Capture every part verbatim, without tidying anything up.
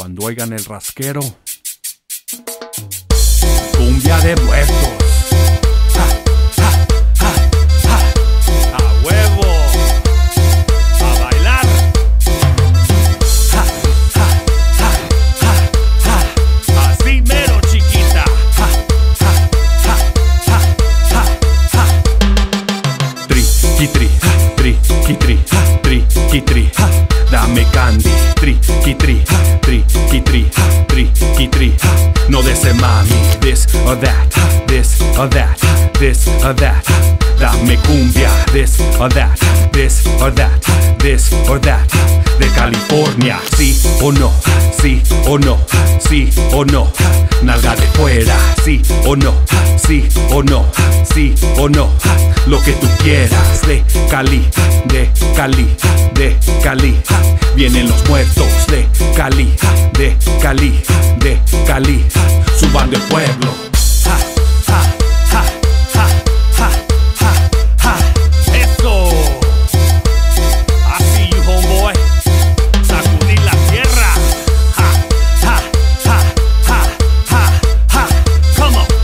Cuando oigan el rasquero, cumbia de muertos. Ja, ja, ja, ja. A huevo, a bailar. Ja, ja, ja, ja, ja. Así mero, chiquita. Ja, ja, ja, ja, ja, ja. Tri, kitri, tri, kitri, tri, kitri. Dame candy, tri, kitri, tri, kitri, tri, kitri. No de ese mami, this or that, this or that, this or that. Dame cumbia, this or that, this or that, this or that. De California, sí o no, sí o no, sí o no. Nalga de fuera, sí o no, sí o no, sí o no. Lo que tú quieras, de Cali, de Cali, de Cali. Vienen los muertos de Cali, de Cali, de Cali. Subando el pueblo. Ja, ja, ja, ja, ja, ja, ja. Eso. I see you, homeboy. Sacudir la tierra. Ja, ja, ja, ja, ja, ja. Come on.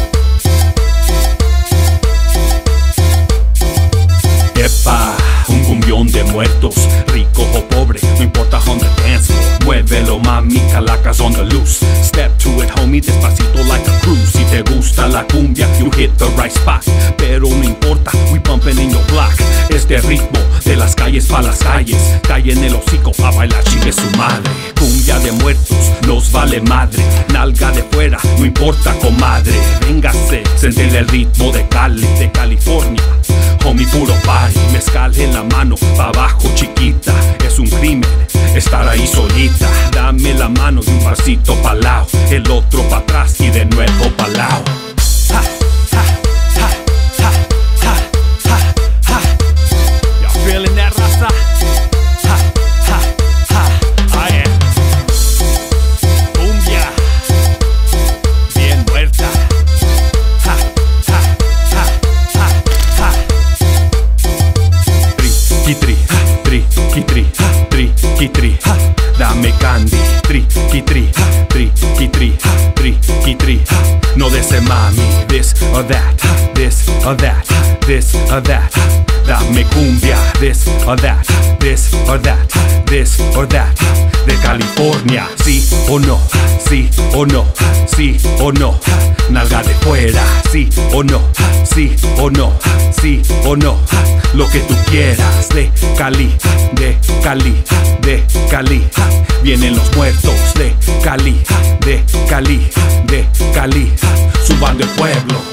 Epa, un cumbión de muertos, rico o pobre, no importa on the dance floor. Muévelo, mami, calacas on the loose. Step to it, homie, despacito like a cruise. Si te gusta la cumbia, you hit the right spot. Pero no importa, we bumping in your block. Este ritmo, de las calles pa' las calles. Cae en el hocico pa' bailar, chingue su madre. Cumbia de muertos, nos vale madre. Nalga de fuera, no importa, comadre. Véngase, sentir el ritmo de Cali, de California. Homie, puro party, mezcal en la mano, pa' abajo, chiquita. Es un crimen estar ahí solita. Dame la mano y un pasito pa' lao, el otro pa' atrás y de nuevo pa' lao. Ja, ja, ja, ja, ja, ja, ja. Y'all feeling that, raza? Ja, ja, ja, ah, yeah. Cumbia bien muerta. Ja, ja, ja, ja, ja. Tri, kitri, tri, kitri, tri, kitri. Dame candy, tri, kitri, tri, kitri, tri, kitri. No de ese mami, this or that, this or that, this or that. Dame cumbia, this or that, this or that, this or that. De California, sí o no, sí o no, sí o no. Nalga de fuera, sí o no, sí o no, sí o no. Lo que tú quieras, de Cali, de Cali, de Cali. Vienen los muertos de Cali, de Cali, de Cali. Subando el pueblo.